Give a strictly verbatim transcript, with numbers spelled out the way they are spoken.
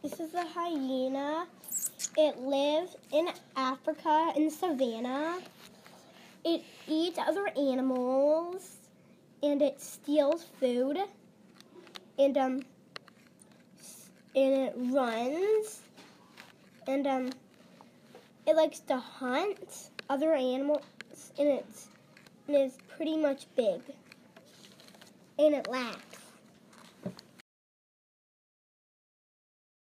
This is a hyena. It lives in Africa, in savannah. It eats other animals, and it steals food, and um, and it runs, and um, it likes to hunt other animals, and it's and it's pretty much big, and it laughs.